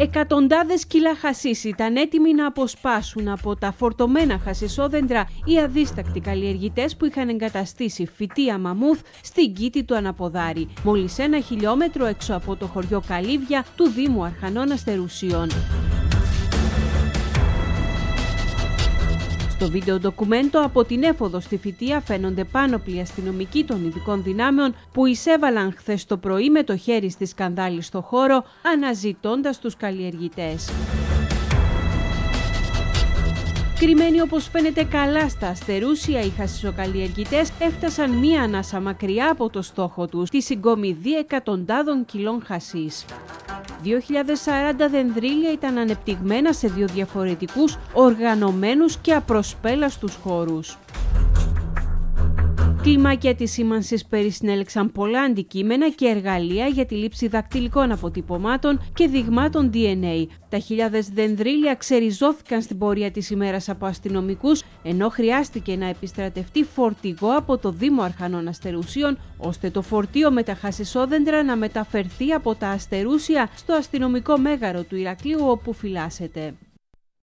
Εκατοντάδες κιλά χασίς ήταν έτοιμοι να αποσπάσουν από τα φορτωμένα χασισόδεντρα οι αδίστακτοι καλλιεργητές που είχαν εγκαταστήσει φυτεία μαμούθ στην Κήτη του Αναποδάρη, μόλις 1 χιλιόμετρο έξω από το χωριό Καλύβια του Δήμου Αρχανών Αστερουσίων. Στο βίντεο ντοκουμέντο από την έφοδο στη φυτεία φαίνονται πάνωπλοι αστυνομικοί των ειδικών δυνάμεων που εισέβαλαν χθες το πρωί με το χέρι στη σκανδάλη στο χώρο, αναζητώντας τους καλλιεργητές. Κρυμμένοι όπως φαίνεται καλά στα Αστερούσια, οι χασισοκαλλιεργητές έφτασαν μία ανάσα μακριά από το στόχο τους, τη συγκομιδή εκατοντάδων κιλών χασίς. 2.040 δενδρίλια ήταν ανεπτυγμένα σε 2 διαφορετικούς, οργανωμένους και απροσπέλαστους χώρους. Κλιμάκια επισήμανσης περισυνέλεξαν πολλά αντικείμενα και εργαλεία για τη λήψη δακτυλικών αποτυπωμάτων και δειγμάτων DNA. Τα χιλιάδες δενδρίλια ξεριζώθηκαν στην πορεία της ημέρας από αστυνομικούς, ενώ χρειάστηκε να επιστρατευτεί φορτηγό από το Δήμο Αρχανών Αστερουσίων, ώστε το φορτίο με τα χασισόδεντρα να μεταφερθεί από τα Αστερούσια στο αστυνομικό μέγαρο του Ηρακλείου, όπου φυλάσσεται.